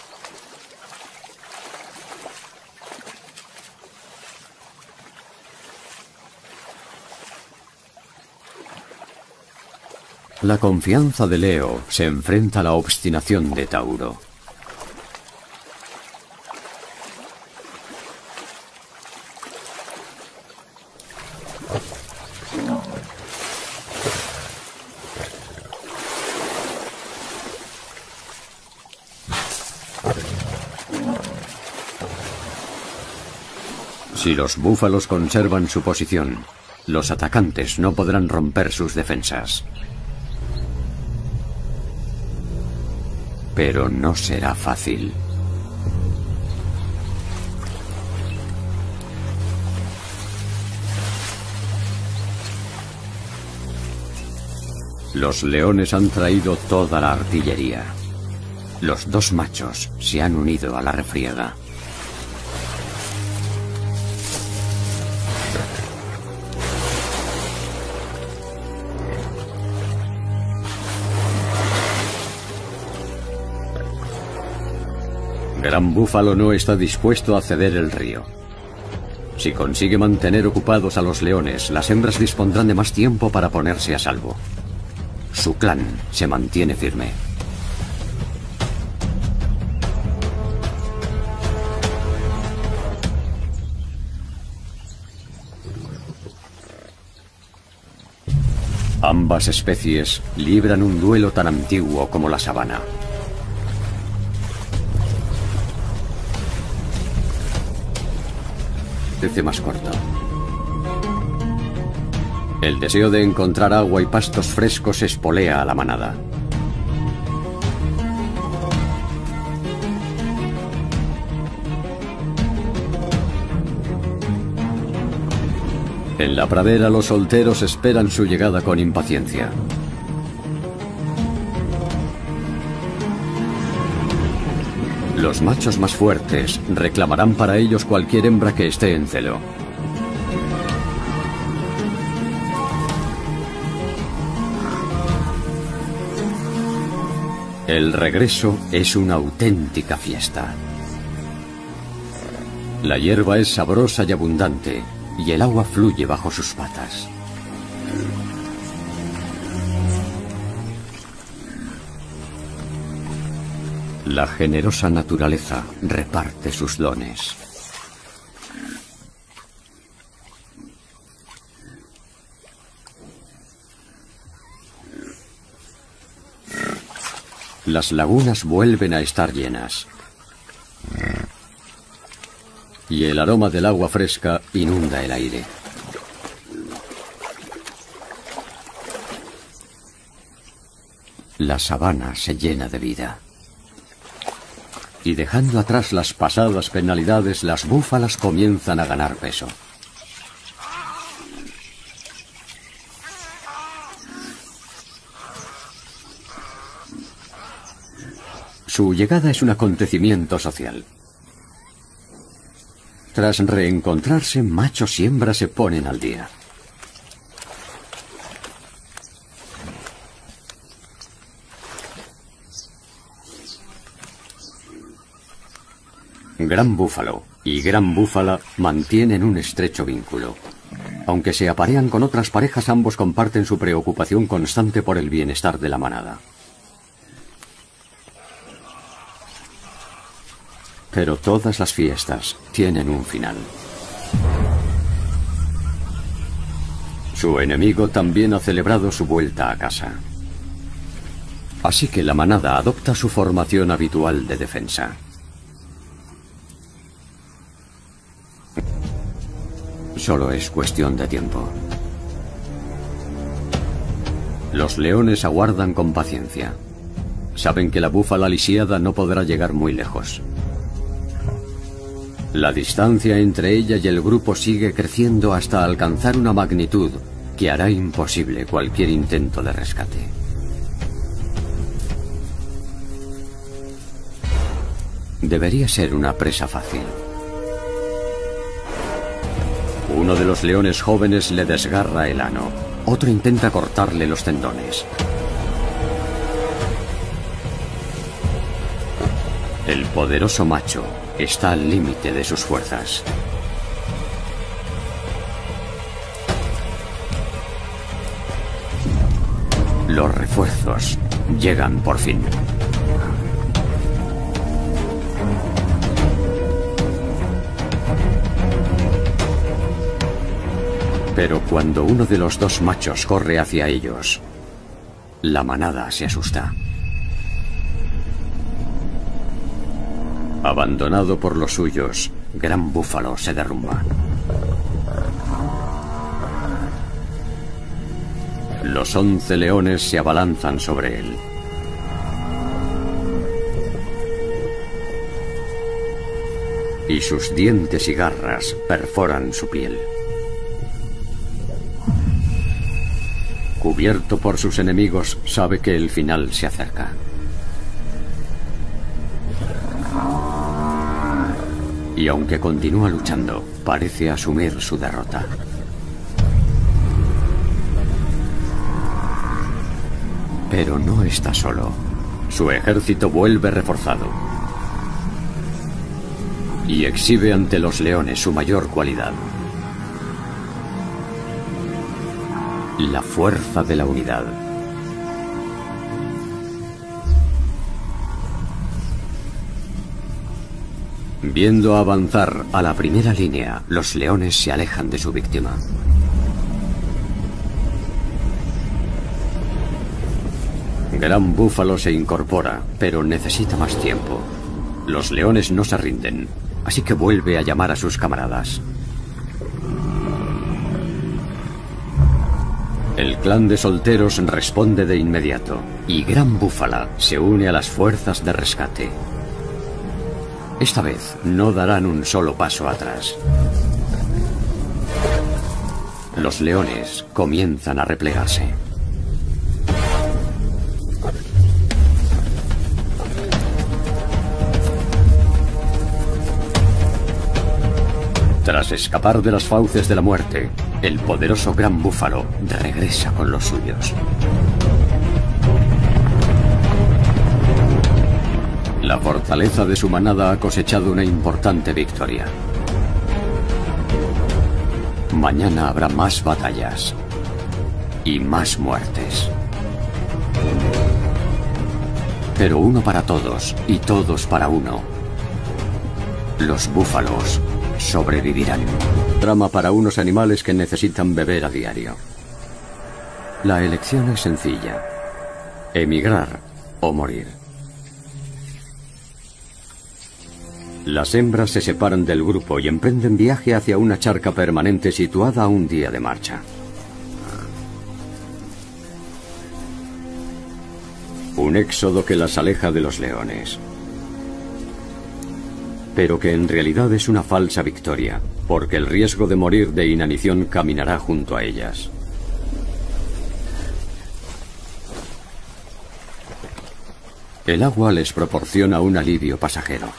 La confianza de Leo se enfrenta a la obstinación de Tauro. Si los búfalos conservan su posición, los atacantes no podrán romper sus defensas. Pero no será fácil. Los leones han traído toda la artillería. Los dos machos se han unido a la refriega. Gran Búfalo no está dispuesto a ceder el río. Si consigue mantener ocupados a los leones, las hembras dispondrán de más tiempo para ponerse a salvo. Su clan se mantiene firme. Ambas especies libran un duelo tan antiguo como la sabana. Parece más corto. El deseo de encontrar agua y pastos frescos espolea a la manada. En la pradera los solteros esperan su llegada con impaciencia. Los machos más fuertes reclamarán para ellos cualquier hembra que esté en celo. El regreso es una auténtica fiesta. La hierba es sabrosa y abundante, y el agua fluye bajo sus patas. La generosa naturaleza reparte sus dones. Las lagunas vuelven a estar llenas. Y el aroma del agua fresca inunda el aire. La sabana se llena de vida. Y dejando atrás las pasadas penalidades, las búfalas comienzan a ganar peso. Su llegada es un acontecimiento social. Tras reencontrarse, machos y hembras se ponen al día. Gran Búfalo y Gran Búfala mantienen un estrecho vínculo. Aunque se aparean con otras parejas, ambos comparten su preocupación constante por el bienestar de la manada. Pero todas las fiestas tienen un final. Su enemigo también ha celebrado su vuelta a casa. Así que la manada adopta su formación habitual de defensa. Solo es cuestión de tiempo. Los leones aguardan con paciencia. Saben que la búfala lisiada no podrá llegar muy lejos. La distancia entre ella y el grupo sigue creciendo hasta alcanzar una magnitud que hará imposible cualquier intento de rescate. Debería ser una presa fácil. Uno de los leones jóvenes le desgarra el ano. Otro intenta cortarle los tendones. El poderoso macho está al límite de sus fuerzas. Los refuerzos llegan por fin. Pero cuando uno de los dos machos corre hacia ellos, la manada se asusta. Abandonado por los suyos, Gran Búfalo se derrumba. Los 11 leones se abalanzan sobre él. Y sus dientes y garras perforan su piel. Cubierto por sus enemigos, sabe que el final se acerca. Y aunque continúa luchando, parece asumir su derrota. Pero no está solo. Su ejército vuelve reforzado. Y exhibe ante los leones su mayor cualidad: la fuerza de la unidad. Viendo avanzar a la primera línea, los leones se alejan de su víctima. Gran Búfalo se incorpora, pero necesita más tiempo. Los leones no se rinden, así que vuelve a llamar a sus camaradas. El clan de solteros responde de inmediato, y Gran Búfala se une a las fuerzas de rescate. Esta vez no darán un solo paso atrás. Los leones comienzan a replegarse. Tras escapar de las fauces de la muerte, el poderoso Gran Búfalo regresa con los suyos. La fortaleza de su manada ha cosechado una importante victoria. Mañana habrá más batallas y más muertes. Pero uno para todos y todos para uno. Los búfalos sobrevivirán. Trama para unos animales que necesitan beber a diario. La elección es sencilla: emigrar o morir. Las hembras se separan del grupo y emprenden viaje hacia una charca permanente situada a un día de marcha. Un éxodo que las aleja de los leones. Pero que en realidad es una falsa victoria, porque el riesgo de morir de inanición caminará junto a ellas. El agua les proporciona un alivio pasajero.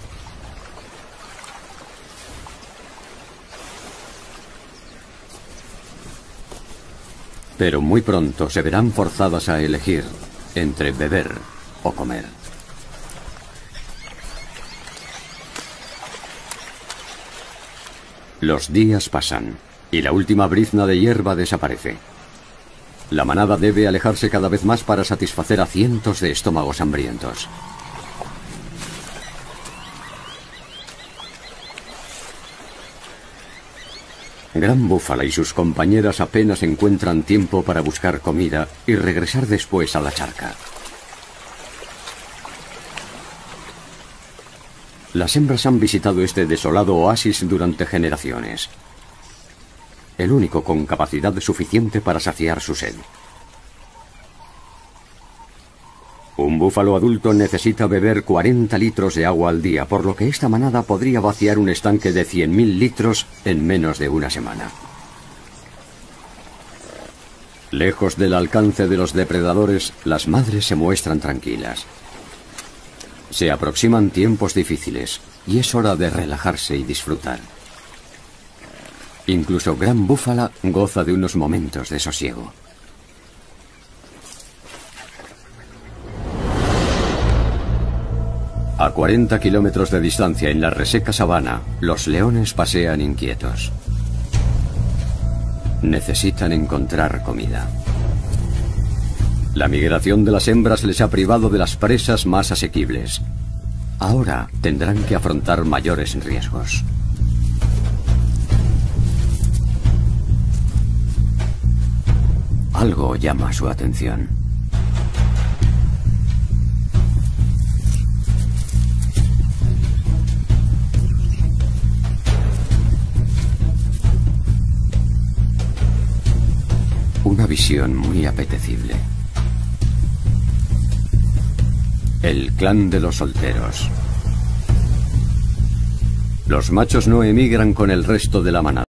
Pero muy pronto se verán forzadas a elegir entre beber o comer. Los días pasan y la última brizna de hierba desaparece. La manada debe alejarse cada vez más para satisfacer a cientos de estómagos hambrientos. Gran Búfala y sus compañeras apenas encuentran tiempo para buscar comida y regresar después a la charca. Las hembras han visitado este desolado oasis durante generaciones, el único con capacidad suficiente para saciar su sed. Un búfalo adulto necesita beber 40 litros de agua al día, por lo que esta manada podría vaciar un estanque de 100.000 litros en menos de una semana. Lejos del alcance de los depredadores, las madres se muestran tranquilas. Se aproximan tiempos difíciles y es hora de relajarse y disfrutar. Incluso Gran Búfala goza de unos momentos de sosiego. A 40 kilómetros de distancia en la reseca sabana, los leones pasean inquietos. Necesitan encontrar comida. La migración de las hembras les ha privado de las presas más asequibles. Ahora tendrán que afrontar mayores riesgos. Algo llama su atención. Una visión muy apetecible. El clan de los solteros. Los machos no emigran con el resto de la manada.